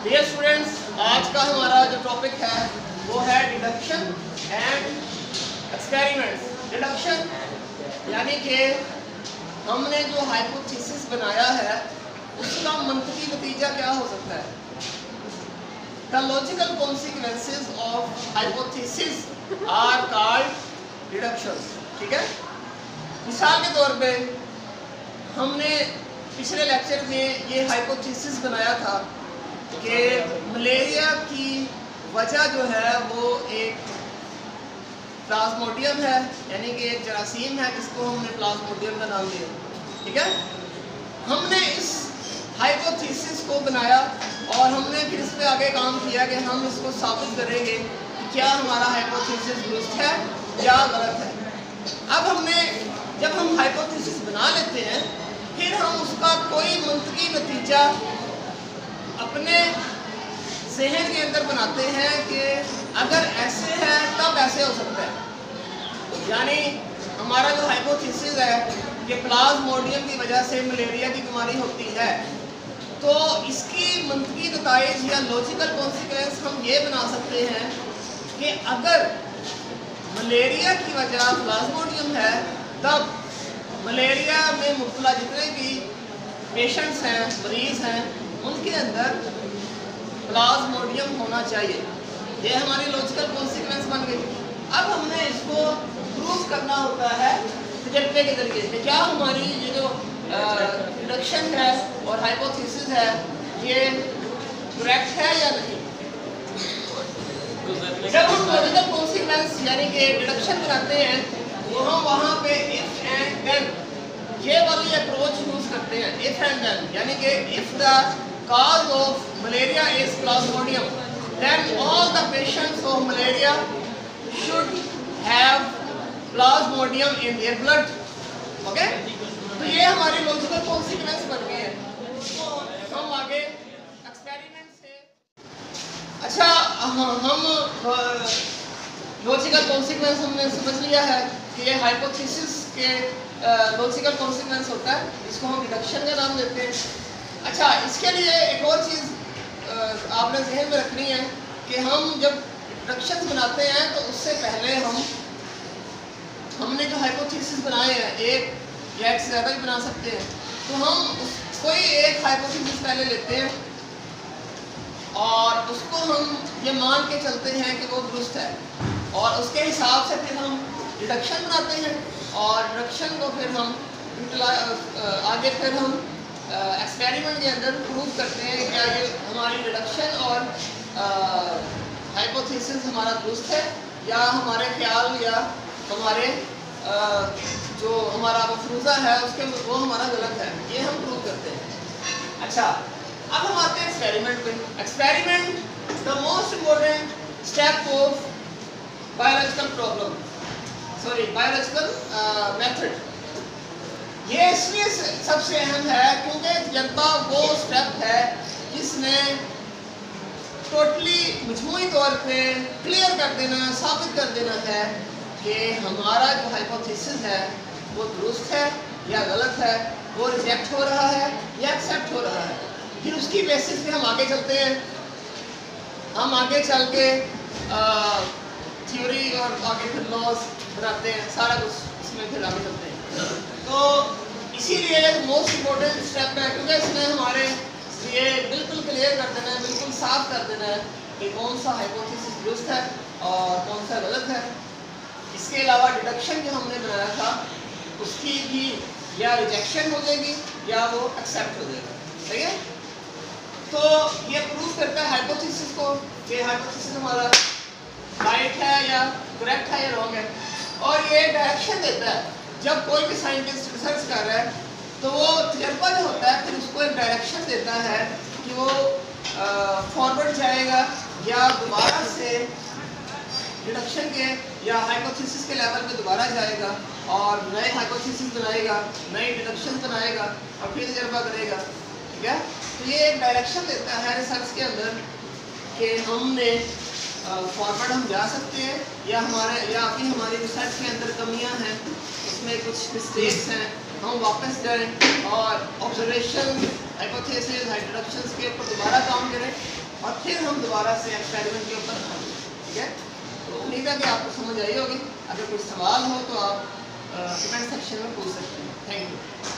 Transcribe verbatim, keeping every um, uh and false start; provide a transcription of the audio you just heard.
Dear students, आज का हमारा जो टॉपिक है वो है डिडक्शन एंड एक्सपेरिमेंट्स। डिडक्शन यानी कि हमने जो हाइपोथेसिस बनाया है उसका मंतकी नतीजा क्या हो सकता है। The logical consequences of hypothesis are called deduction. ठीक है, मिसाल के तौर पे हमने पिछले लेक्चर में ये हाइपोथेसिस बनाया था कि मलेरिया की वजह जो है वो एक प्लाज्मोडियम है, यानी कि एक जरासीम है जिसको हमने प्लाज्मोडियम का नाम दिया। ठीक है, हमने इस हाइपोथेसिस को बनाया और हमने फिर इस पे आगे काम किया कि हम इसको साबित करेंगे कि क्या हमारा हाइपोथेसिस दुरुस्त है या गलत है। अब हमने जब हम हाइपोथेसिस बना लेते हैं फिर हम उसका कोई मंतकी नतीजा अपने जहन के अंदर बनाते हैं कि अगर ऐसे है तब ऐसे हो सकता है। यानी हमारा जो हाइपोथेसिस है कि प्लाज्मोडियम की वजह से मलेरिया की बीमारी होती है, तो इसकी मंतकी नताइज या लॉजिकल कॉन्सिक्वेंस हम ये बना सकते हैं कि अगर मलेरिया की वजह प्लाज्मोडियम है तब मलेरिया में मुब्तला जितने भी पेशेंट्स हैं, मरीज़ हैं, उनके अंदर प्लाज्मोडियम होना चाहिए। ये हमारी लॉजिकल कॉन्सिक्वेंस बन गई। अब हमने इसको प्रूव करना होता है तजर्बे के जरिए कि क्या हमारी ये जो डिडक्शन है और हाइपोथेसिस है ये करेक्ट है या नहीं। जब हम लॉजिकल कॉन्सिक्वेंस यानी कि डिडक्शन बनाते हैं तो हम वहाँ पे इफ एंड देन ये वाली अप्रोच यूज करते हैं। इफ एंड देन यानी कि if the cause of malaria is plasmodium, then all the patients of malaria should have plasmodium in their blood. Okay? तो ये हमारी लॉजिकल कॉन्सिक्वेंस बन गई है। तो हम आगे एक्सपेरिमेंट से अच्छा हम लॉजिकल कॉन्सिक्वेंस हमने समझ लिया है कि ये हाइपोथेसिस के लॉजिकल कॉन्सिक्वेंस होता है, इसको हम डिडक्शन का नाम देते हैं। अच्छा, इसके लिए एक और चीज़ आपने जहन में रखनी है कि हम जब डिडक्शन बनाते हैं तो उससे पहले हम हमने जो हाइपोथेसिस बनाए हैं, एक या एक से ज़्यादा भी बना सकते हैं, तो हम कोई एक हाइपोथेसिस पहले लेते हैं और उसको हम ये मान के चलते हैं कि वो दुरुस्त है और उसके हिसाब से फिर हम डिडक्शन बनाते हैं और डिडक्शन को फिर हम आगे फिर हम एक्सपेरिमेंट के अंदर प्रूव करते हैं कि क्या ये हमारी डिडक्शन और हाइपोथेसिस हमारा दुरुस्त है या हमारे ख्याल या हमारे आ, जो हमारा मफरूज़ा है उसके वो हमारा गलत है, ये हम प्रूव करते हैं। अच्छा, अब हम आते हैं एक्सपेरिमेंट पे। Experiment the most important step of biological problem sorry biological method. ये इसलिए सबसे अहम है क्योंकि जनता वो स्टेप है जिसने टोटली मजमूई तौर पे क्लियर कर देना, साबित कर देना है कि हमारा जो हाइपोथेसिस है वो दुरुस्त है या गलत है, वो रिजेक्ट हो रहा है या एक्सेप्ट हो रहा है। फिर उसकी बेसिस पे हम आगे चलते हैं, हम आगे चल के थ्योरी और आगे फिर लॉज बनाते हैं, सारा कुछ इसमें फिर आगे चलते हैं। तो इसीलिए मोस्ट इम्पोर्टेंट स्टेप है क्योंकि इसमें हमारे ये बिल्कुल क्लियर कर देना है, बिल्कुल साफ कर देना है कि कौन सा हाइपोथेसिस दुरुस्त है और कौन सा गलत है। इसके अलावा डिडक्शन जो हमने बनाया था उसकी भी या रिजेक्शन हो जाएगी या वो एक्सेप्ट हो जाएगा। सही है, तो ये प्रूव करता है हाइपोथेसिस को कि हाइपोथेसिस हमारा राइट है या करेक्ट है या रॉन्ग है, और ये डायरेक्शन देता है। जब कोई भी साइंटिस्ट रिसर्च कर रहा है तो वो तजर्बा जो होता है फिर उसको एक डायरेक्शन देता है कि वो फॉरवर्ड जाएगा या दोबारा से डिडक्शन के या हाइपोथेसिस के लेवल पे दोबारा जाएगा और नए हाइपोथेसिस बनाएगा, नए डिडक्शन बनाएगा और फिर तजर्बा करेगा। ठीक है, तो ये एक डायरेक्शन देता है रिसर्च के अंदर कि हमने फॉरवर्ड हम जा सकते हैं या हमारे या अभी हमारी रिसर्च के अंदर कमियां हैं, उसमें कुछ मिस्टेक्स हैं, हम वापस जाएं और ऑब्जर्वेशन हाइपोथेसिस हाइड्रोडक्शंस के ऊपर दोबारा काम करें और फिर हम दोबारा से एक्सपेरिमेंट के ऊपर आएंगे। ठीक है, तो उम्मीद है कि आपको समझ आई होगी। अगर कोई सवाल हो तो आप कमेंट सेक्शन में पूछ सकते हैं। Thank you.